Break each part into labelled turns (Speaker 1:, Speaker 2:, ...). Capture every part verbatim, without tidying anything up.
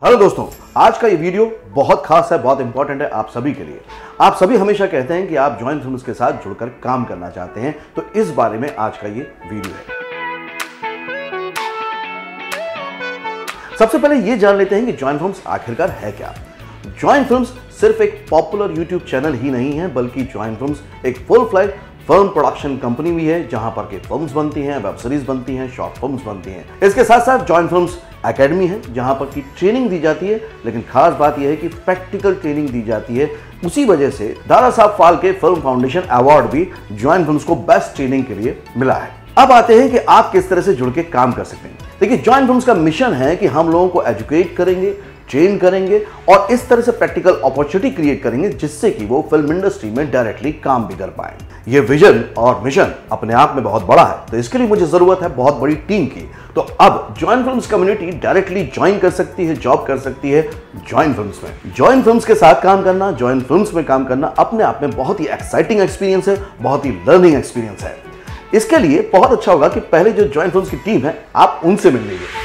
Speaker 1: Hello दोस्तों, आज का ये वीडियो बहुत खास है, बहुत इंपॉर्टेंट है आप सभी के लिए। आप सभी हमेशा कहते हैं कि आप जॉइन फिल्म्स के साथ जुड़कर काम करना चाहते हैं, तो इस बारे में आज का ये वीडियो है। सबसे पहले ये जान लेते हैं कि जॉइन फिल्म्स आखिरकार है क्या। जॉइन फिल्म्स सिर्फ एक पॉपुलर यूट्यूब चैनल ही नहीं है, बल्कि जॉइन फिल्म्स एक फुल फ्लैग फिल्म प्रोडक्शन कंपनी भी है, जहां पर के फिल्म्स बनती हैं, वेब सीरीज बनती हैं, शॉर्ट फिल्म्स बनती हैं। इसके साथ साथ जॉइन फिल्म्स एकेडमी है, जहां पर की ट्रेनिंग दी जाती है, लेकिन खास बात यह है कि प्रैक्टिकल ट्रेनिंग दी जाती है। उसी वजह से Dada Saheb Phalke film foundation award भी जॉइन फिल्म्स को बेस्ट ट्रेनिंग के लिए मिला है। अब आते हैं कि आप किस तरह से जुड़ के काम कर सकते हैं। देखिए, जॉइन फिल्म्स का मिशन है कि हम लोगों को एजुकेट करेंगे, ट्रेन करेंगे और इस तरह से प्रैक्टिकल अपॉर्चुनिटी क्रिएट करेंगे जिससे कि वो फिल्म इंडस्ट्री में डायरेक्टली काम भी कर पाए। ये विजन और मिशन अपने आप में बहुत बड़ा है, तो इसके लिए मुझे जरूरत है बहुत बड़ी टीम की। तो अब join films community directly join कर सकती है, जॉब कर सकती है जॉइन फिल्म्स में। जॉइन फिल्म्स के साथ काम करना, जॉइन फिल्म्स में काम करना अपने आप में बहुत ही एक्साइटिंग एक्सपीरियंस है, बहुत ही लर्निंग एक्सपीरियंस है। इसके लिए बहुत अच्छा होगा कि पहले जो जॉइन फिल्म्स की टीम है आप उनसे मिल लीजिए।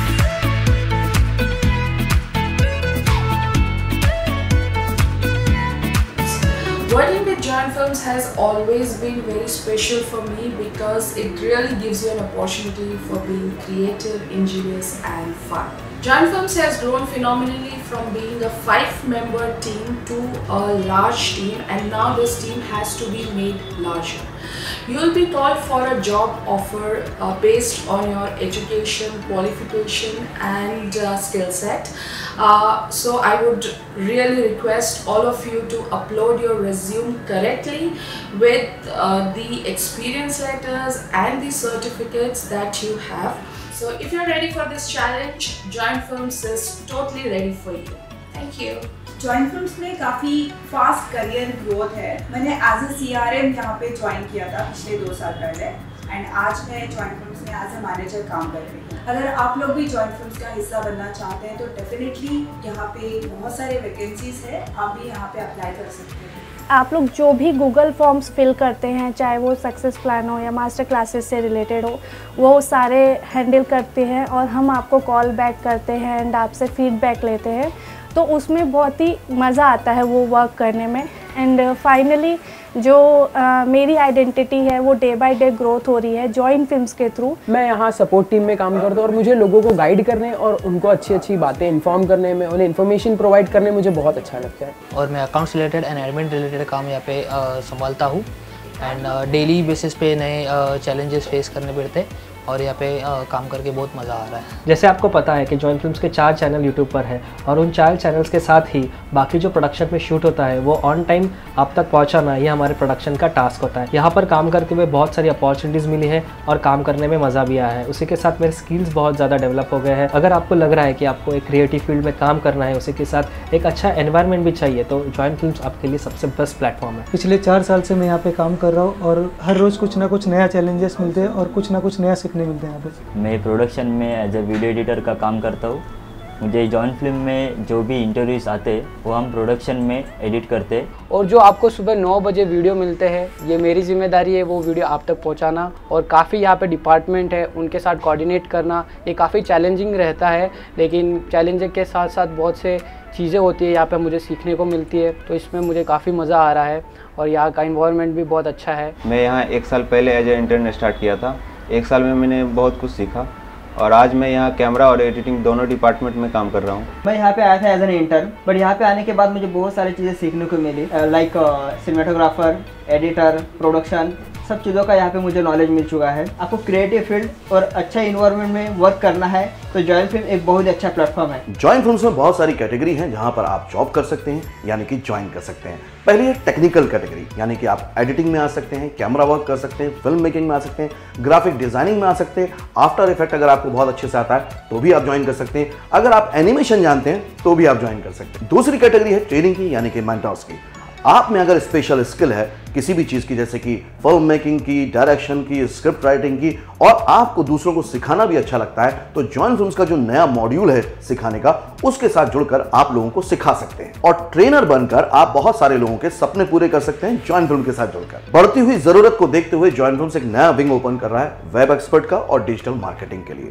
Speaker 2: Working with Joinfilms has always been very special for me because it really gives you an opportunity for being creative, ingenious and fun. Joinfilms has grown phenomenally from being a five-member team to a large team, and now this team has to be made larger. You will be called for a job offer uh, based on your education, qualification and uh, skill set. Uh, so I would really request all of you to upload your resume correctly with uh, the experience letters and the certificates that you have. So if you're ready for this challenge, Joinfilms is totally ready for you. Thank you.
Speaker 3: Join films में काफ़ी fast career growth है। मैंने as a C R M यहाँ पे join किया था पिछले दो साल पहले, एंड आज मैं जॉइन फिल्म्स में एज ए मैनेजर काम कर रही हूँ। अगर आप लोग भी जॉइन फिल्म्स का हिस्सा बनना चाहते हैं तो डेफिनेटली यहाँ पे बहुत सारे वैकेंसीज है, आप भी यहाँ पे अप्लाई कर सकते हैं।
Speaker 4: आप लोग जो भी गूगल फॉर्म्स फिल करते हैं, चाहे वो सक्सेस प्लान हो या मास्टर क्लासेस से रिलेटेड हो, वो सारे हैंडल करते हैं और हम आपको कॉल बैक करते हैं एंड आपसे फीडबैक लेते हैं। तो उसमें बहुत ही मज़ा आता है वो वर्क करने में। एंड फाइनली जो uh, मेरी आइडेंटिटी है वो डे बाय डे ग्रोथ हो रही है जॉइन फिल्म्स के थ्रू।
Speaker 5: मैं यहाँ सपोर्ट टीम में काम करता हूँ और मुझे लोगों को गाइड करने और उनको अच्छी अच्छी बातें इन्फॉर्म करने में, उन्हें इन्फॉर्मेशन प्रोवाइड करने में मुझे बहुत अच्छा लगता है।
Speaker 6: और मैं accounts related and admin related काम यहाँ पे संभालता हूँ एंड डेली बेसिस पे नए चैलेंजेस फेस करने पड़ते हैं और यहाँ पे आ, काम करके बहुत मज़ा आ रहा है।
Speaker 7: जैसे आपको पता है कि जॉइन फिल्म्स के चार चैनल यूट्यूब पर है और उन चार चैनल्स के साथ ही बाकी जो प्रोडक्शन में शूट होता है वो ऑन टाइम आप तक पहुँचाना, ये हमारे प्रोडक्शन का टास्क होता है। यहाँ पर काम करते हुए बहुत सारी अपॉर्चुनिटीज़ मिली है और काम करने में मज़ा भी आया है। उसी के साथ मेरे स्किल्स बहुत ज़्यादा डेवलप हो गए हैं। अगर आपको लग रहा है कि आपको एक क्रिएटिव फील्ड में काम करना है, उसी के साथ एक अच्छा एनवायरनमेंट भी चाहिए, तो जॉइन फिल्म्स आपके लिए सबसे बेस्ट प्लेटफॉर्म है।
Speaker 8: पिछले चार साल से मैं यहाँ पे काम कर रहा हूँ और हर रोज़ कुछ ना कुछ नया चैलेंजेस मिलते हैं और कुछ ना कुछ नया सीखने मिलते हैं यहाँ पे।
Speaker 9: मैं प्रोडक्शन में एज ए वीडियो एडिटर का काम करता हूँ। मुझे जॉइन फिल्म में जो भी इंटरव्यूज़ आते हैं वो हम प्रोडक्शन में एडिट करते हैं।
Speaker 5: और जो आपको सुबह नौ बजे वीडियो मिलते हैं, ये मेरी जिम्मेदारी है वो वीडियो आप तक पहुंचाना। और काफ़ी यहाँ पे डिपार्टमेंट है, उनके साथ कोऑर्डिनेट करना, ये काफ़ी चैलेंजिंग रहता है, लेकिन चैलेंज के साथ साथ बहुत से चीज़ें होती है यहाँ पे मुझे सीखने को मिलती है, तो इसमें मुझे काफ़ी मज़ा आ रहा है और यहाँ का इन्वायरमेंट भी बहुत अच्छा है।
Speaker 10: मैं यहाँ एक साल पहले एज ए इंटर्न स्टार्ट किया था। एक साल में मैंने बहुत कुछ सीखा और आज मैं यहाँ कैमरा और एडिटिंग दोनों डिपार्टमेंट में काम कर रहा हूँ।
Speaker 11: मैं यहाँ पे आया था एज एन इंटर्न, बट यहाँ पे आने के बाद मुझे बहुत सारी चीज़ें सीखने को मिली, लाइक सिनेमाटोग्राफर, एडिटर, प्रोडक्शन, सब चीज़ों का यहाँ पे मुझे नॉलेज मिल चुका है। आपको क्रिएटिव फील्ड और अच्छा इन्वायरमेंट में वर्क करना है तो जॉइन फिल्म एक बहुत अच्छा प्लेटफॉर्म है।
Speaker 1: जॉइन फिल्म्स में बहुत सारी कैटेगरी हैं जहां पर आप जॉब कर सकते हैं, यानी कि ज्वाइन कर सकते हैं। पहली है टेक्निकल कैटेगरी, यानी कि आप एडिटिंग में आ सकते हैं, कैमरा वर्क कर सकते हैं, फिल्म मेकिंग में आ सकते हैं, ग्राफिक डिजाइनिंग में आ सकते हैं, आफ्टर इफेक्ट अगर आपको बहुत अच्छे से आता है तो भी आप ज्वाइन कर सकते हैं, अगर आप एनिमेशन जानते हैं तो भी आप ज्वाइन कर सकते हैं। दूसरी कैटेगरी है ट्रेनिंग की, यानी कि मेंटर्स की। आप में अगर स्पेशल स्किल है किसी भी चीज़ की, जैसे कि फिल्म मेकिंग की, डायरेक्शन की, स्क्रिप्ट राइटिंग की, और आपको दूसरों को सिखाना भी अच्छा लगता है, तो जॉइन फिल्म्स का जो नया मॉड्यूल है सिखाने का, उसके साथ जुड़कर आप लोगों को सिखा सकते हैं और ट्रेनर बनकर आप बहुत सारे लोगों के सपने पूरे कर सकते हैं जॉइन फिल्म के साथ जुड़कर। बढ़ती हुई जरूरत को देखते हुए जॉइन फिल्म्स एक नया विंग ओपन कर रहा है वेब एक्सपर्ट का और डिजिटल मार्केटिंग के लिए।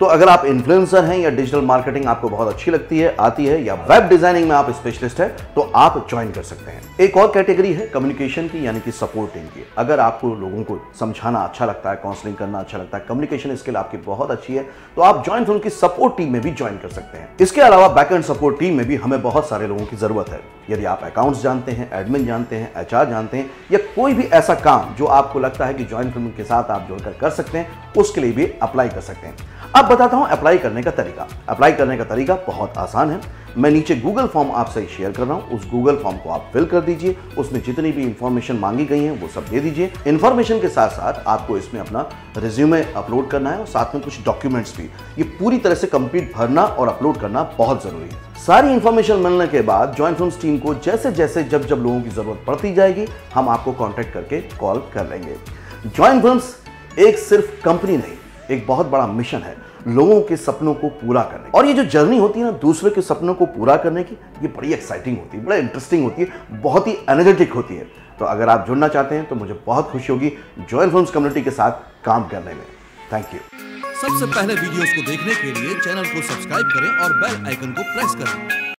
Speaker 1: तो अगर आप इन्फ्लुएंसर हैं या डिजिटल मार्केटिंग आपको बहुत अच्छी लगती है, आती है, या वेब डिजाइनिंग में आप स्पेशलिस्ट हैं, तो आप ज्वाइन कर सकते हैं। एक और कैटेगरी है कम्युनिकेशन की, यानी कि सपोर्ट टीम की। अगर आपको लोगों को समझाना अच्छा लगता है, काउंसलिंग करना अच्छा लगता है, कम्युनिकेशन स्किल आपकी बहुत अच्छी है, तो आप जॉइन फिल्म की सपोर्ट टीम में भी ज्वाइन कर सकते हैं। इसके अलावा बैकएंड सपोर्ट टीम में भी हमें बहुत सारे लोगों की जरूरत है। यदि आप अकाउंट्स जानते हैं, एडमिन जानते हैं, एचआर जानते हैं, या कोई भी ऐसा काम जो आपको लगता है कि जॉइन फिल्म के साथ आप जुड़कर कर सकते हैं, उसके लिए भी अप्लाई कर सकते हैं। अब बताता हूं अप्लाई करने का तरीका। अप्लाई करने का तरीका बहुत आसान है। मैं नीचे गूगल फॉर्म आपसे शेयर कर रहा हूं, उस गूगल फॉर्म को आप फिल कर दीजिए। उसमें जितनी भी इंफॉर्मेशन मांगी गई है वो सब दे दीजिए। इंफॉर्मेशन के साथ साथ आपको इसमें अपना रिज्यूमे अपलोड करना है और साथ में कुछ डॉक्यूमेंट्स भी। ये पूरी तरह से कंप्लीट भरना और अपलोड करना बहुत जरूरी है। सारी इंफॉर्मेशन मिलने के बाद जॉइन फिल्म्स टीम को जैसे जैसे जब जब लोगों की जरूरत पड़ती जाएगी, हम आपको कॉन्टेक्ट करके कॉल कर लेंगे। जॉइन फिल्म्स एक सिर्फ कंपनी नहीं, एक बहुत बड़ा मिशन है लोगों के सपनों को पूरा करने। और ये जो जर्नी होती है ना दूसरे के सपनों को पूरा करने की, ये बड़ी एक्साइटिंग होती है, बड़ा इंटरेस्टिंग होती है, बहुत ही एनर्जेटिक होती है। तो अगर आप जुड़ना चाहते हैं तो मुझे बहुत खुशी होगी जॉइन फिल्म्स कम्युनिटी के साथ काम करने में। Thank you.
Speaker 12: सबसे पहले वीडियोस को देखने के लिए चैनल को सब्सक्राइब करें और बेल आइकन को प्रेस करें।